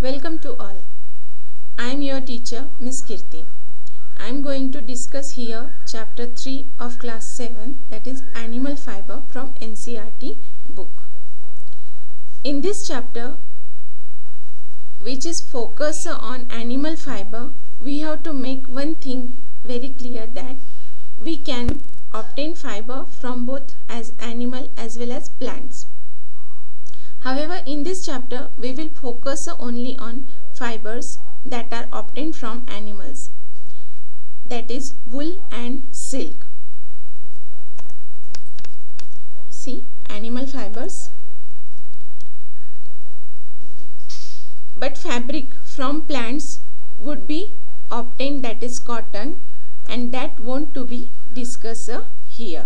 Welcome to all. I am your teacher Miss Kirti. I am going to discuss here chapter 3 of class 7, that is animal fiber from NCERT book. In this chapter, which is focused on animal fiber, we have to make one thing very clear, that we can obtain fiber from both as animal as well as plants. However, in this chapter, we will focus only on fibers that are obtained from animals, that is wool and silk. See, animal fibers. But fabric from plants would be obtained, that is cotton, and that won't to be discussed here.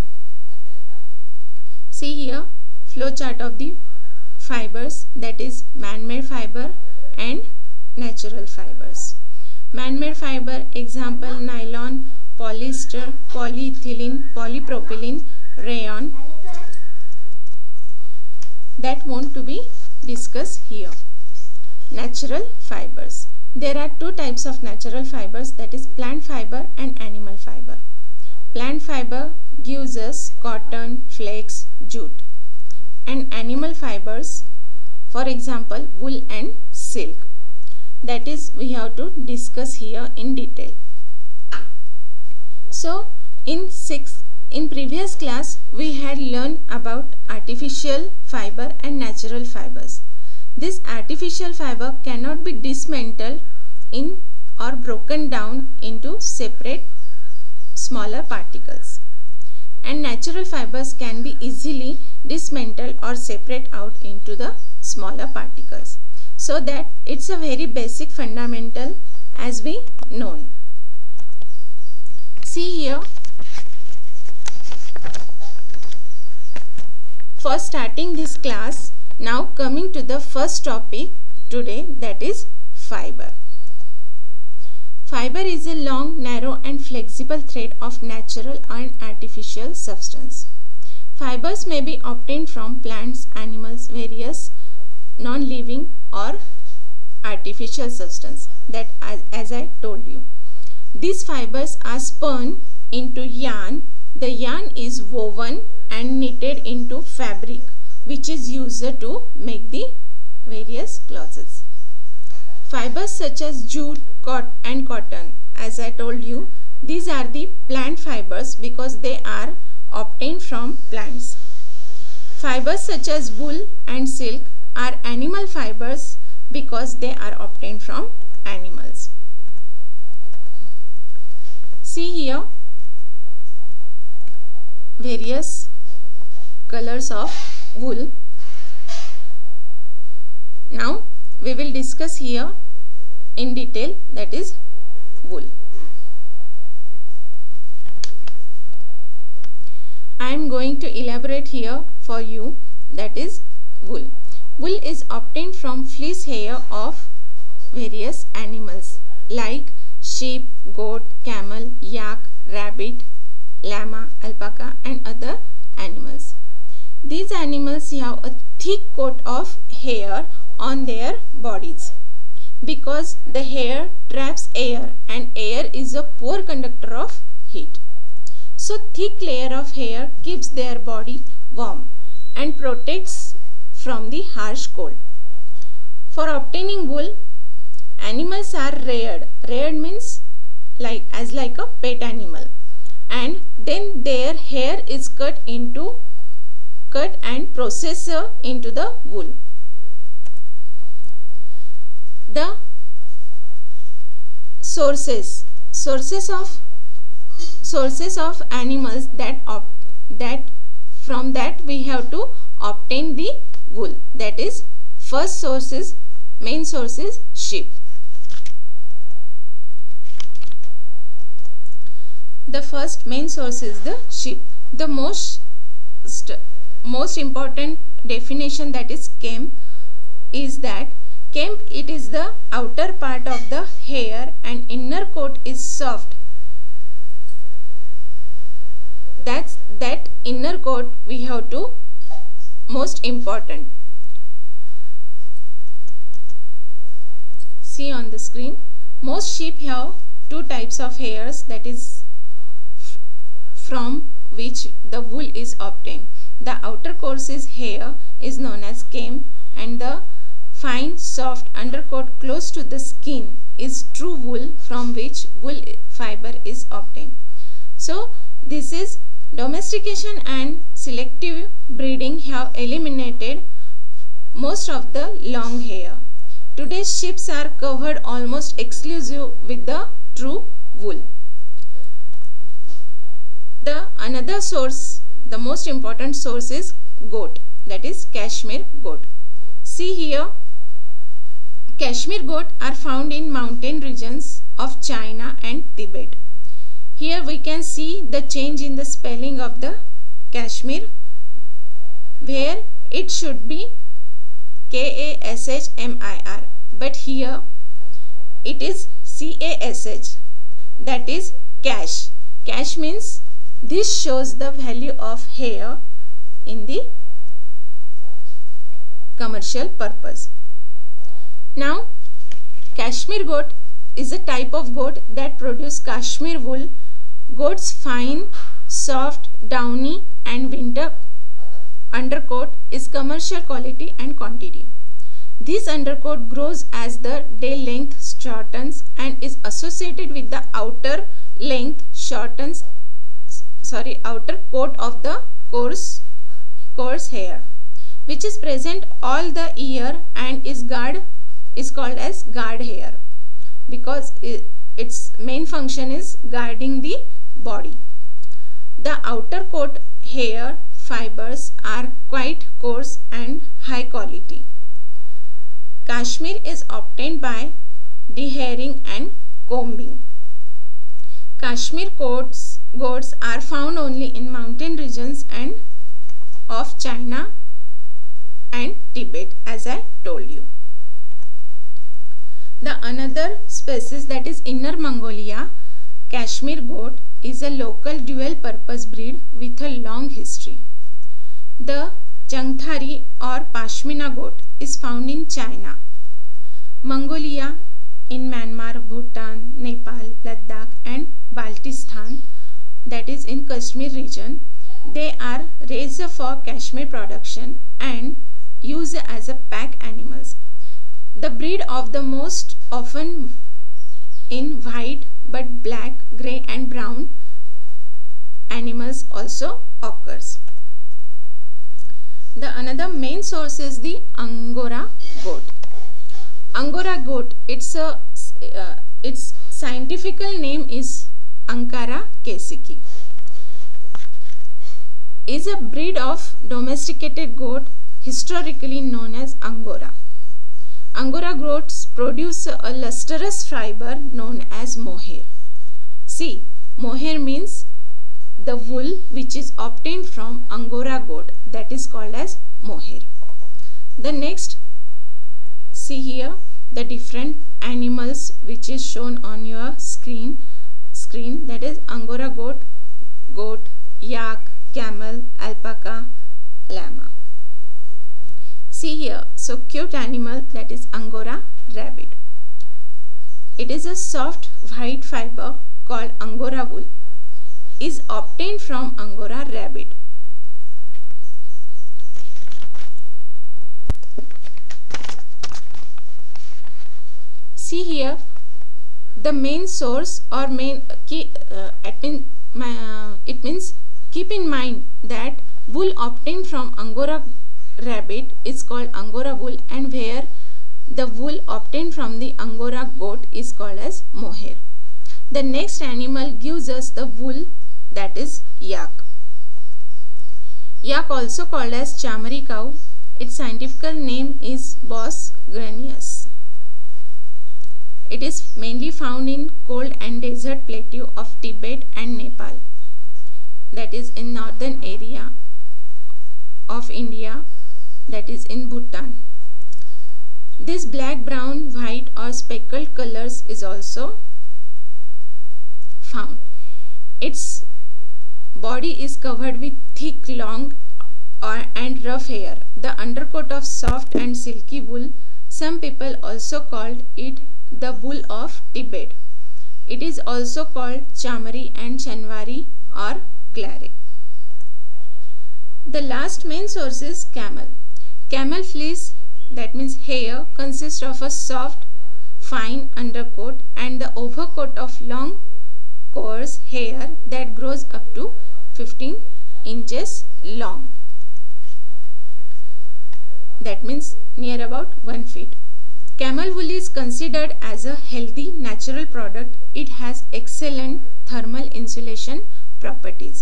See here, flow chart of the fibers, that is man-made fiber and natural fibers. Man-made fiber, example nylon, polyester, polyethylene, polypropylene, rayon, that want to be discussed here. Natural fibers. There are two types of natural fibers, that is plant fiber and animal fiber. Plant fiber gives us cotton, flax, jute, and animal fibers, for example wool and silk, that is we have to discuss here in detail. So in previous class we had learned about artificial fiber and natural fibers. This artificial fiber cannot be dismantled in or broken down into separate smaller particles, and natural fibers can be easily dismantled or separate out into the smaller particles. So that it's a very basic fundamental as we known. See here, for starting this class, now coming to the first topic today, that is fiber. Fiber is a long, narrow and flexible thread of natural and artificial substance. Fibers may be obtained from plants, animals, various non-living or artificial substance, that as I told you. These fibers are spun into yarn. The yarn is woven and knitted into fabric, which is used to make the various clothes. Fibers such as jute and cotton, as I told you, these are the plant fibers because they are obtained from plants. Fibers such as wool and silk are animal fibers because they are obtained from animals. See here, various colors of wool. Now we will discuss here in detail, that is wool. I am going to elaborate here for you, that is wool. Wool is obtained from fleece hair of various animals like sheep, goat, camel, yak, rabbit, llama, alpaca and other animals. These animals have a thick coat of hair on their bodies because the hair traps air and air is a poor conductor of heat. So thick layer of hair keeps their body warm and protects from the harsh cold. For obtaining wool, animals are reared. Reared means like a pet animal, and then their hair is cut and processed into the wool. The sources of animals that from that we have to obtain the wool, that is main source is sheep. The first main source is the sheep. The most important definition, that is kemp, is that kemp, it is the outer part of the hair and inner coat is soft. That inner coat we have to most important. see on the screen. Most sheep have two types of hairs, that is from which the wool is obtained. The outer coarse hair is known as came, and the fine soft undercoat close to the skin is true wool, from which wool fiber is obtained. So this is domestication and selective breeding have eliminated most of the long hair. Today's sheep are covered almost exclusive with the true wool. The another source, the most important source is goat, that is Kashmir goat. See here, Kashmir goat are found in mountain regions of China and Tibet. Here we can see the change in the spelling of the Kashmir, where it should be Kashmir, but here it is Cash, that is cash. Cash means this shows the value of hair in the commercial purpose. Now, Kashmir goat is a type of goat that produce Kashmir wool. Goat's fine, soft, downy and winter undercoat is commercial quality and quantity. This undercoat grows as the day length shortens and is associated with the outer coat of the coarse hair, which is present all the year and is called as guard hair, because its main function is guarding the body. The outer coat hair fibers are quite coarse and high quality. Kashmir is obtained by dehairing and combing. Kashmir goats are found only in mountain regions and of China and Tibet, as I told you. The another species, that is Inner Mongolia Kashmir goat, is a local dual purpose breed with a long history. The Jangthari or Pashmina goat is found in China, Mongolia, in Myanmar, Bhutan, Nepal, Ladakh and Baltistan, that is in Kashmir region. They are raised for Kashmir production and used as a pack animals. The breed of the most often in white but black, grey and brown animals also occurs. The another main source is the Angora goat. Angora goat, its scientific name is Ankara kesiki, is a breed of domesticated goat historically known as Angora. Angora goats produce a lustrous fiber known as mohair. See, mohair means the wool which is obtained from Angora goat, that is called as mohair. The next, see here the different animals which is shown on your screen, that is Angora goat, yak, camel, alpaca, llama. See here, so cute animal, that is Angora rabbit. It is a soft white fiber called Angora wool, is obtained from Angora rabbit. See here, the main source or main key, it means keep in mind that wool obtained from Angora rabbit is called Angora wool, and where the wool obtained from the Angora goat is called as mohair. The next animal gives us the wool, that is yak. Yak, also called as Chamari cow, its scientific name is Bos granius. It is mainly found in cold and desert plateau of Tibet and Nepal, that is in northern area of India, that is in Bhutan. This black, brown, white or speckled colors is also found. Its body is covered with thick, long and rough hair. The undercoat of soft and silky wool. Some people also called it the wool of Tibet. It is also called chamari and chanwari or claret. The last main source is camel. Camel fleece, that means hair, consists of a soft, fine undercoat and the overcoat of long, coarse hair that grows up to 15 inches long. That means near about 1 feet. Camel wool is considered as a healthy natural product. It has excellent thermal insulation properties.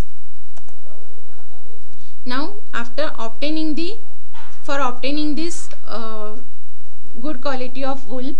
Now, after obtaining this good quality of wool,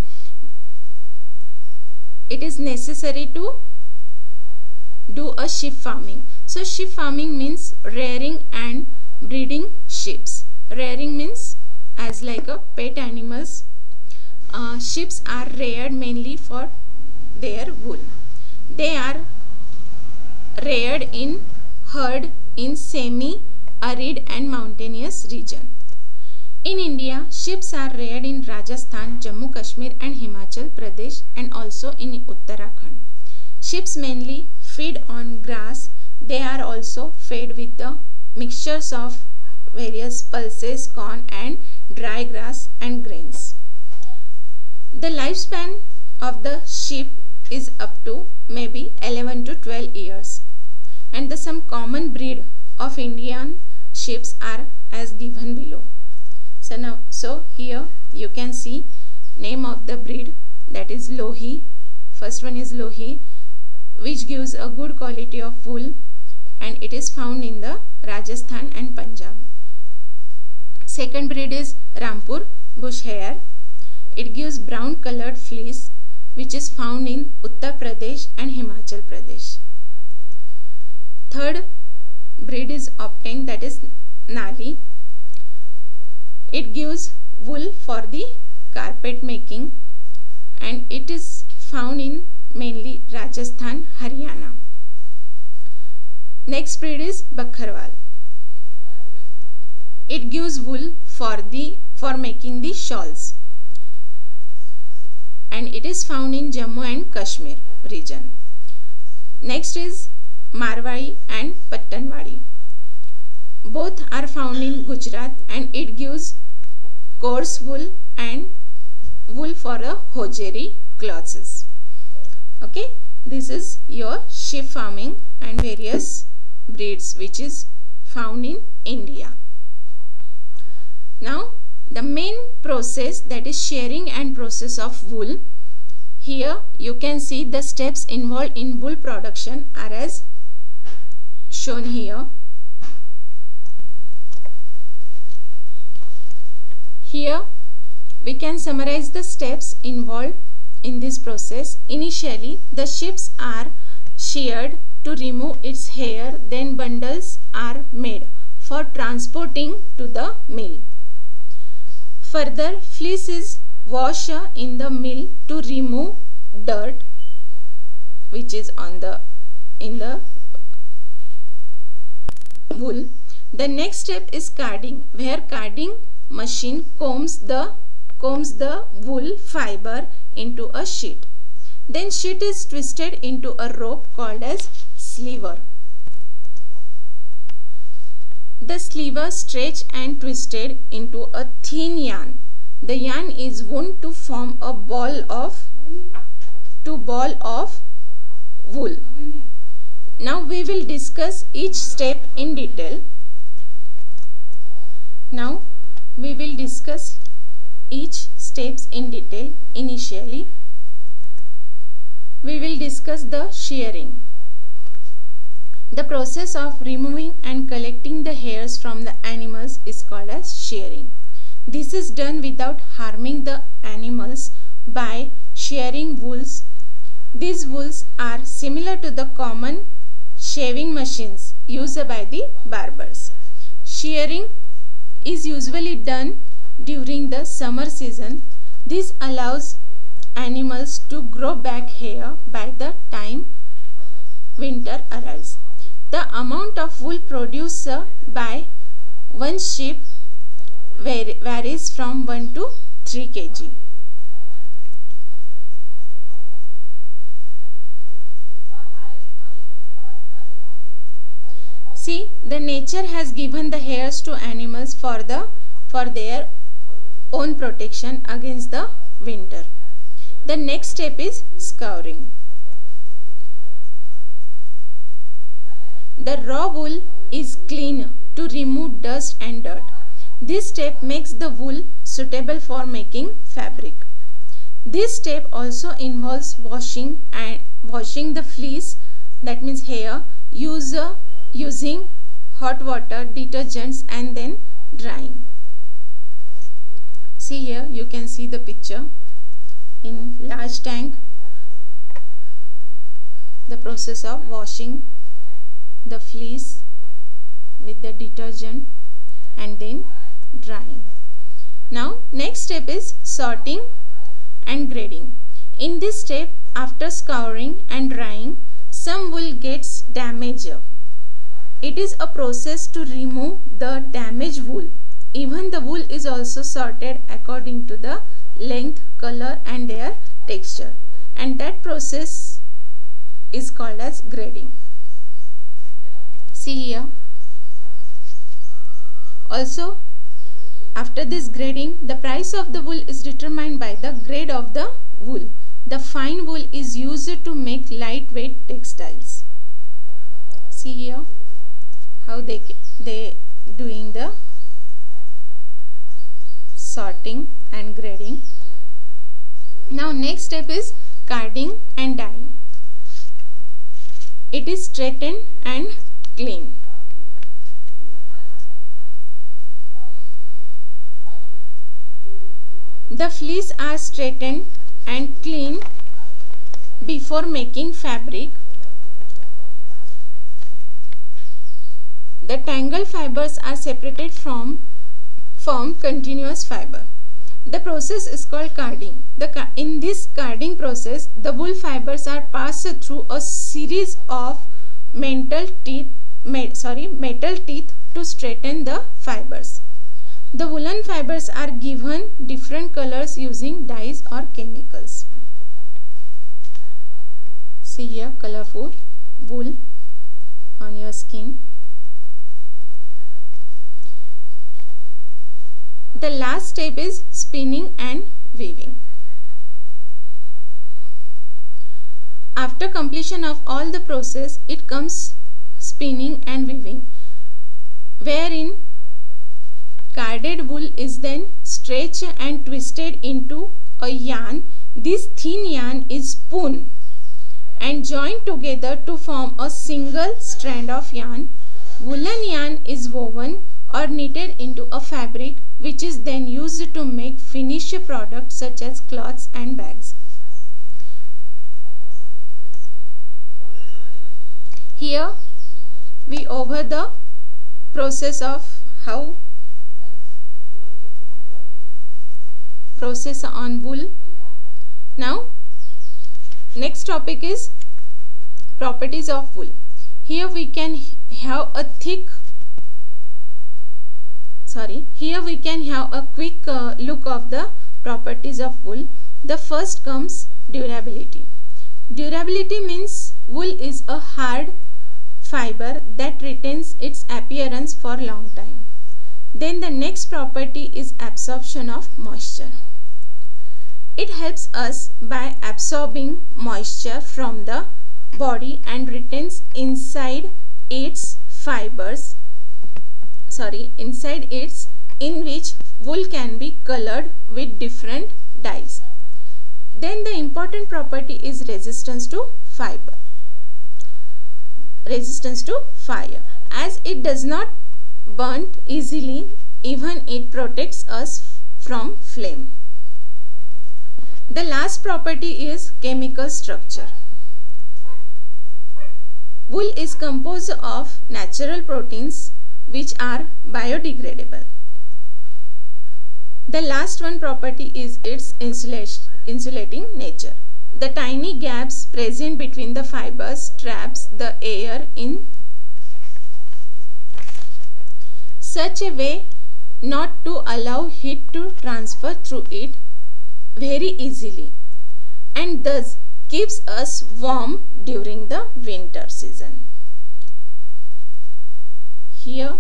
it is necessary to do a sheep farming. So sheep farming means rearing and breeding sheep. Rearing means as like a pet animals. Sheep are reared mainly for their wool. They are reared in herd in semi-arid and mountainous region. In India, sheep are reared in Rajasthan, Jammu Kashmir and Himachal Pradesh and also in Uttarakhand. Sheep mainly feed on grass. They are also fed with the mixtures of various pulses, corn and dry grass and grains. The lifespan of the sheep is up to maybe 11 to 12 years. And the some common breed of Indian sheep are as given below. So here you can see name of the breed, that is Lohi. First one is Lohi, which gives a good quality of wool and it is found in the Rajasthan and Punjab. Second breed is Rampur Bush Hair. It gives brown colored fleece which is found in Uttar Pradesh and Himachal Pradesh. Third breed is obtained, that is Nali. It gives wool for the carpet making and it is found in mainly Rajasthan, Haryana. Next breed is Bakharwal. It gives wool for making the shawls and it is found in Jammu and Kashmir region. Next is Marwari and Pattanwadi. Both are found in Gujarat and it gives coarse wool and wool for a hosiery clothes. Okay, this is your sheep farming and various breeds which is found in India. Now the main process, that is shearing and process of wool. Here you can see the steps involved in wool production are as shown here. Here we can summarize the steps involved in this process. Initially the sheep are sheared to remove its hair, then bundles are made for transporting to the mill. Further, fleece is washed in the mill to remove dirt which is in the wool. The next step is carding, where carding machine combs the wool fiber into a sheet. Then sheet is twisted into a rope called as sleever. The sleever stretched and twisted into a thin yarn. The yarn is wound to form a ball of wool. Now we will discuss each step in detail. Now we will discuss each steps in detail. Initially, we will discuss the shearing. The process of removing and collecting the hairs from the animals is called as shearing. This is done without harming the animals by shearing wools. These wools are similar to the common shaving machines used by the barbers. Shearing is usually done during the summer season. This allows animals to grow back hair by the time winter arrives. The amount of wool produced by one sheep varies from 1 to 3 kg. the nature has given the hairs to animals for their own protection against the winter. The next step is scouring. The raw wool is cleaned to remove dust and dirt. This step makes the wool suitable for making fabric. This step also involves washing the fleece, that means hair, using hot water, detergents, and then drying. See here, you can see the picture. In large tank, the process of washing the fleece with the detergent and then drying. Now next step is sorting and grading. In this step, after scouring and drying, some wool gets damaged. It is a process to remove the damaged wool. Even the wool is also sorted according to the length, color, and their texture, and that process is called as grading. See here. Also, after this grading, the price of the wool is determined by the grade of the wool. The fine wool is used to make lightweight textiles. See here how they doing the sorting and grading. Now next step is carding and dyeing. It is straightened and clean. The fleece are straightened and cleaned before making fabric. The tangled fibers are separated from continuous fiber. The process is called carding. In this carding process, the wool fibers are passed through a series of metal teeth to straighten the fibers. The woolen fibers are given different colors using dyes or chemicals. See here, colorful wool on your skin. The last step is spinning and weaving. After completion of all the process, it comes spinning and weaving, wherein carded wool is then stretched and twisted into a yarn. This thin yarn is spun and joined together to form a single strand of yarn. Woolen yarn is woven or knitted into a fabric, which is then used to make finished products such as cloths and bags. Here we over the process of process on wool. Now next topic is properties of wool. Here we can have a quick look of the properties of wool. The first comes durability. Durability means wool is a hard fiber that retains its appearance for a long time. Then the next property is absorption of moisture. It helps us by absorbing moisture from the body and retains inside its in which wool can be colored with different dyes. Then the important property is resistance to fire. As it does not burn easily, even it protects us from flame. The last property is chemical structure. Wool is composed of natural proteins which are biodegradable. The last one property is its insulating nature. The tiny gaps present between the fibers traps the air in such a way not to allow heat to transfer through it very easily, and thus keeps us warm during the winter season. here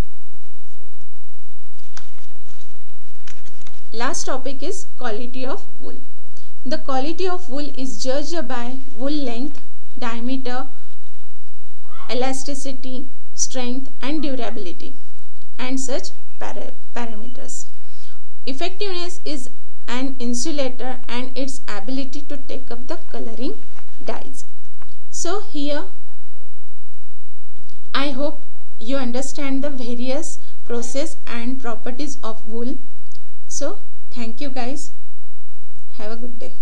last topic is quality of wool. The quality of wool is judged by wool length, diameter, elasticity, strength and durability and such parameters. Effectiveness is an insulator and its ability to take up the coloring dyes. So here I hope you understand the various process and properties of wool. So thank you guys. Have a good day.